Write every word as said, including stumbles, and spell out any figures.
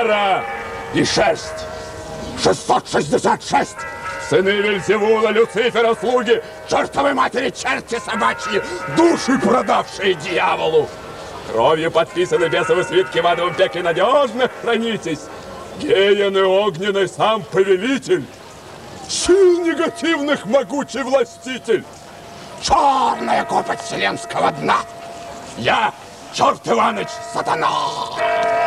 Люцифера и шесть. шестьсот шестьдесят шесть. Сыны Вельзевула, Люцифера, слуги чертовой матери, черти собачьи, души, продавшие дьяволу. Кровью подписаны бесовы свитки в адовом пекле, надежно хранитесь. Геен и огненный сам повелитель, сил негативных могучий властитель. Черная копоть вселенского дна. Я, черт Иваныч, сатана.